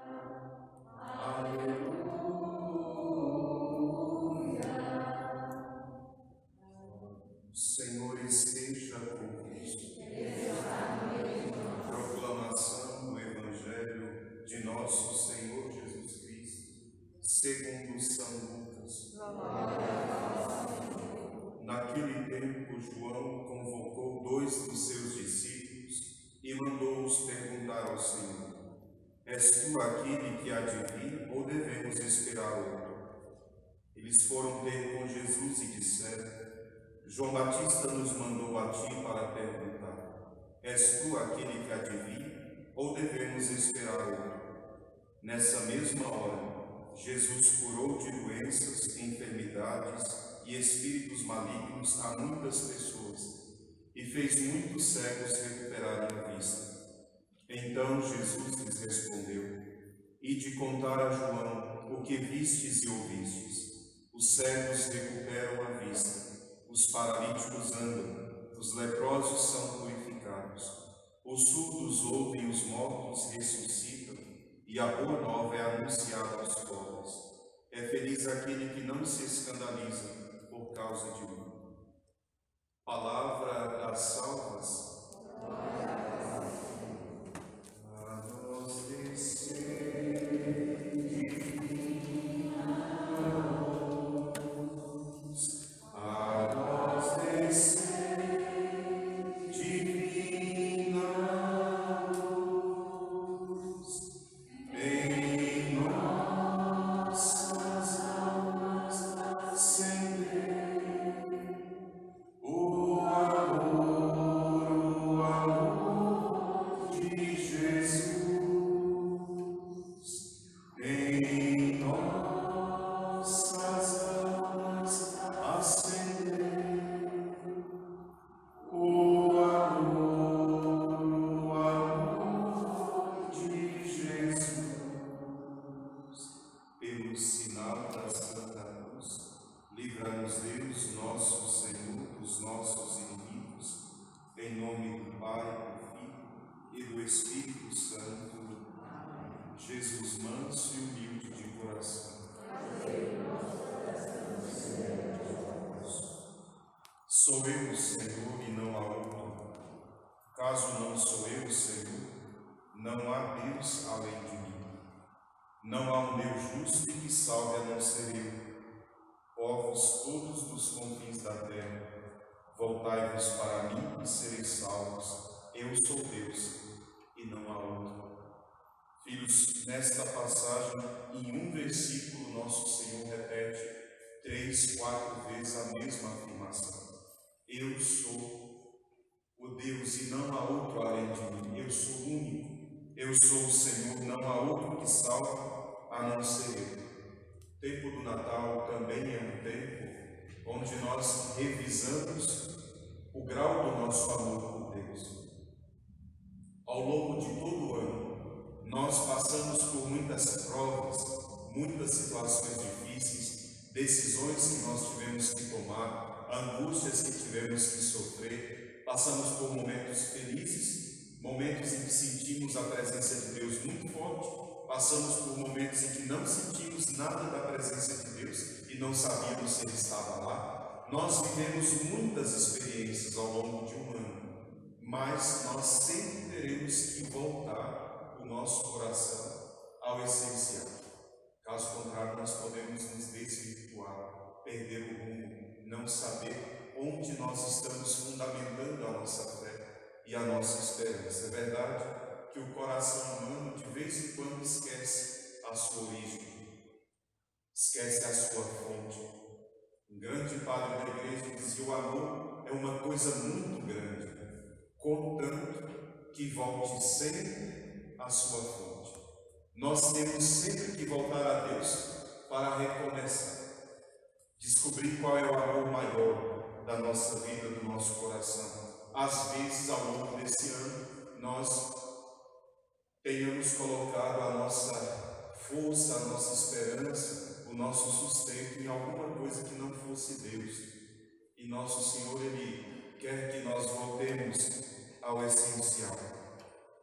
Senhor esteja convosco. Proclamação do Evangelho de nosso Senhor Jesus Cristo, segundo São Lucas. Naquele tempo, João convocou 2 dos seus discípulos e mandou-os perguntar ao Senhor: És tu aquele que há de vir, ou devemos esperar outro? Eles foram ter com Jesus e disseram: João Batista nos mandou a ti para perguntar: És tu aquele que há de vir, ou devemos esperar outro? Nessa mesma hora, Jesus curou de doenças, enfermidades e espíritos malignos a muitas pessoas e fez muitos cegos recuperarem a vista. Então Jesus lhes respondeu: Ide contar a João o que vistes e ouvistes. Os cegos recuperam a vista, os paralíticos andam, os leprosos são purificados, os surdos ouvem, os mortos ressuscitam, e a boa nova é anunciada aos pobres. É feliz aquele que não se escandaliza por causa de mim. Palavra da salvação. A nós livra-nos Deus, nosso Senhor, dos nossos inimigos, em nome do Pai, do Filho e do Espírito Santo. Amém. Jesus manso e humilde de coração. Sou eu, Senhor, e não há outro. Caso não sou eu, Senhor, não há Deus além de mim. Não há um Deus justo e que salve a não ser eu. Povos todos dos confins da terra, voltai-vos para mim e sereis salvos. Eu sou Deus e não há outro. Filhos, nesta passagem, em um versículo, nosso Senhor repete 3, 4 vezes a mesma afirmação. Eu sou o Deus e não há outro além de mim. Eu sou único. Eu sou o Senhor, não há outro que salve a não ser eu. O tempo do Natal também é um tempo onde nós revisamos o grau do nosso amor por Deus. Ao longo de todo o ano, nós passamos por muitas provas, muitas situações difíceis, decisões que nós tivemos que tomar, angústias que tivemos que sofrer. Passamos por momentos felizes, momentos em que sentimos a presença de Deus muito forte. Passamos por momentos em que não sentimos nada da presença de Deus e não sabíamos se Ele estava lá. Nós vivemos muitas experiências ao longo de um ano, mas nós sempre teremos que voltar o nosso coração ao essencial. Caso contrário, nós podemos nos desvirtuar, perder o rumo, não saber onde nós estamos fundamentando a nossa fé e a nossa esperança. É verdade que o coração humano de vez em quando esquece a sua origem, esquece a sua fonte. Um grande padre da igreja dizia: o amor é uma coisa muito grande, contanto que volte sempre à sua fonte. Nós temos sempre que voltar a Deus para recomeçar, descobrir qual é o amor maior da nossa vida, do nosso coração. Às vezes, ao longo desse ano, nós tenhamos colocado a nossa força, a nossa esperança, o nosso sustento em alguma coisa que não fosse Deus. E nosso Senhor, Ele quer que nós voltemos ao essencial.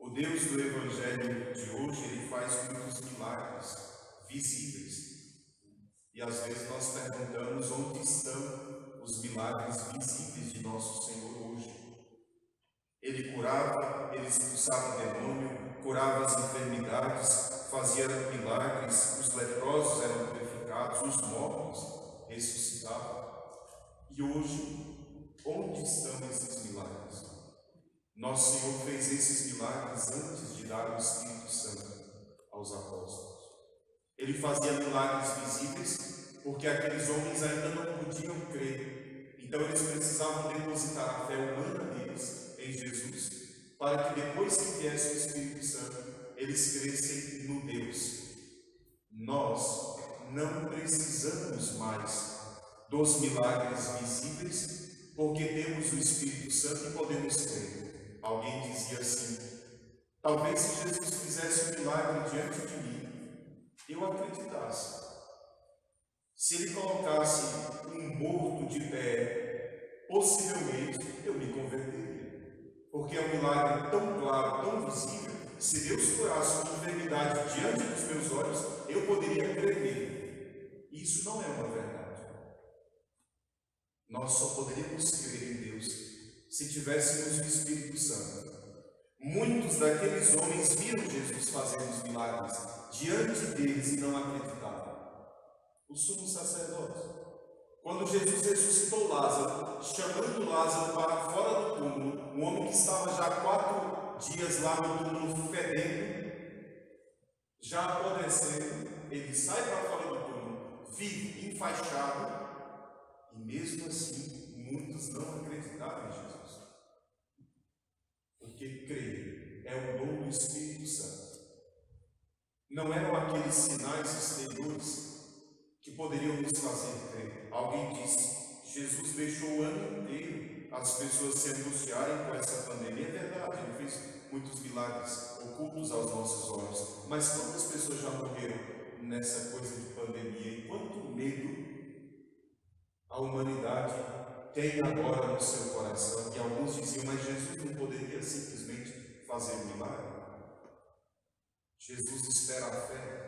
O Deus do Evangelho de hoje, Ele faz muitos milagres visíveis. E às vezes nós perguntamos onde estão os milagres visíveis de nosso Senhor hoje. Ele curava, ele expulsava o demônio, curava as enfermidades, fazia milagres, os leprosos eram purificados, os mortos ressuscitavam. E hoje, onde estão esses milagres? Nosso Senhor fez esses milagres antes de dar o Espírito Santo aos apóstolos. Ele fazia milagres visíveis porque aqueles homens ainda não podiam crer. Então eles precisavam depositar a fé humana deles em Jesus, para que depois que viesse o Espírito Santo, eles crescem no Deus. Nós não precisamos mais dos milagres visíveis, porque temos o Espírito Santo e podemos crer. Alguém dizia assim: talvez se Jesus fizesse um milagre diante de mim, eu acreditasse. Se ele colocasse um morto de pé, possivelmente eu me converteria. Porque é um milagre tão claro, tão visível. Se Deus curasse uma enfermidade diante dos meus olhos, eu poderia crer nele. Isso não é uma verdade. Nós só poderíamos crer em Deus se tivéssemos o Espírito Santo. Muitos daqueles homens viram Jesus fazendo os milagres diante deles e não acreditavam. O sumo sacerdote, quando Jesus ressuscitou Lázaro, chamando Lázaro para fora do túmulo, um homem que estava já 4 dias lá no túmulo fedendo, já apodrecendo, ele sai para fora do túmulo, vivo, enfaixado, e mesmo assim, muitos não acreditaram em Jesus. Porque crer é o dom do Espírito Santo. Não eram aqueles sinais exteriores que poderiam nos fazer crer. Alguém disse: Jesus deixou o ano inteiro as pessoas se angustiarem com essa pandemia. É verdade, ele fez muitos milagres ocultos aos nossos olhos. Mas quantas pessoas já morreram nessa coisa de pandemia? E quanto medo a humanidade tem agora no seu coração? E alguns diziam: mas Jesus não poderia simplesmente fazer um milagre? Jesus espera a fé.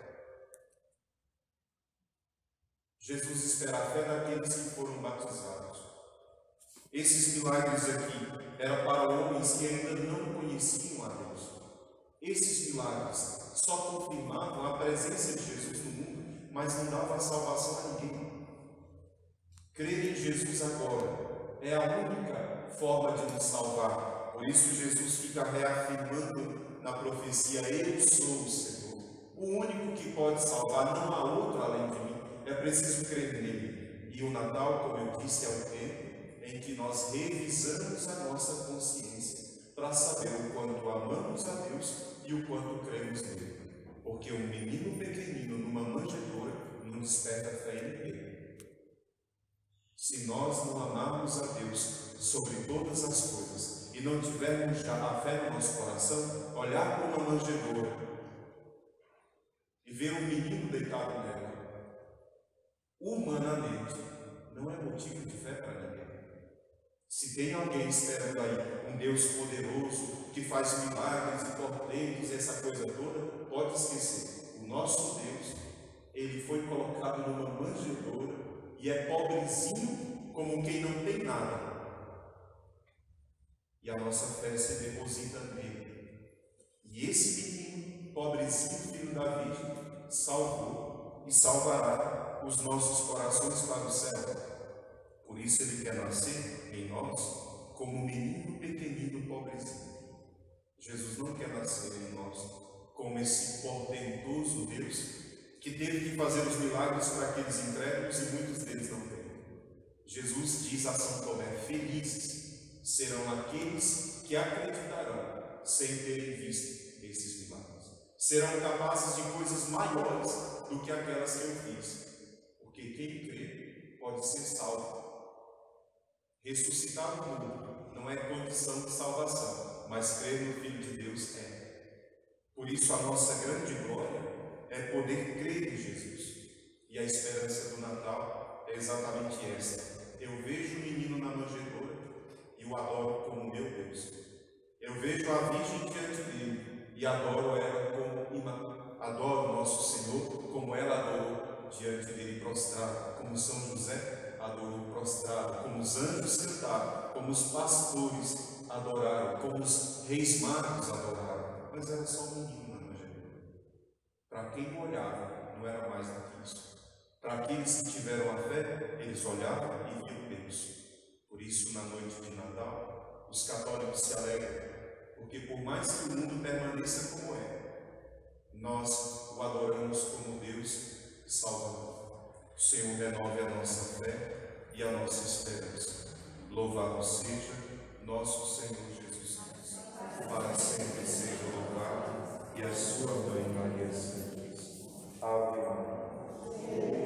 Jesus espera a fé daqueles que foram batizados. Esses milagres aqui eram para homens que ainda não conheciam a Deus. Esses milagres só confirmavam a presença de Jesus no mundo, mas não davam a salvação a ninguém. Crer em Jesus agora é a única forma de nos salvar. Por isso Jesus fica reafirmando na profecia: eu sou o Senhor. O único que pode salvar, não há outro além de mim. É preciso crer nele. E o Natal, como eu disse, é o tempo em que nós revisamos a nossa consciência para saber o quanto amamos a Deus e o quanto cremos nele. Porque um menino pequenino numa manjedoura não desperta fé em ninguém. Se nós não amarmos a Deus sobre todas as coisas e não tivermos já a fé no nosso coração, olhar para uma manjedoura e ver um menino deitado nela, humanamente, não é motivo de fé para ninguém. Se tem alguém esperando aí um Deus poderoso que faz milagres e portentos, essa coisa toda, pode esquecer. O nosso Deus, ele foi colocado numa manjedoura e é pobrezinho como quem não tem nada. E a nossa fé se deposita nele. E esse menino, pobrezinho, filho da Virgem, salvou e salvará os nossos corações para o céu. Por isso ele quer nascer em nós como um menino pequenino, pobrezinho. Jesus não quer nascer em nós como esse portentoso Deus que teve que fazer os milagres para aqueles incrédulos e muitos deles não têm. Jesus diz a São Tomé: felizes serão aqueles que acreditarão sem terem visto esses milagres. Serão capazes de coisas maiores do que aquelas que eu fiz. Porque quem crê pode ser salvo. Ressuscitar o mundo não é condição de salvação, mas crer no Filho de Deus é. Por isso a nossa grande glória é poder crer em Jesus. E a esperança do Natal é exatamente essa. Eu vejo o menino na manjedoura e o adoro como meu Deus. Eu vejo a Virgem diante dele e adoro nosso Senhor como ela adorou diante dele prostrado, como São José adorou prostrado, como os anjos cantaram, como os pastores adoraram, como os reis magos adoraram. Mas era só um menino na manjedoura. Para quem olhava, não era mais do que isso. Para aqueles que tiveram a fé, eles olhavam e viam Deus. Por isso, na noite de Natal, os católicos se alegram, porque por mais que o mundo permaneça como é, nós o adoramos como Deus Salvador. O Senhor renove a nossa fé e a nossa esperança. Louvado seja nosso Senhor Jesus Cristo. Para sempre seja louvado, e a sua mãe Maria Santíssima. Ave Maria.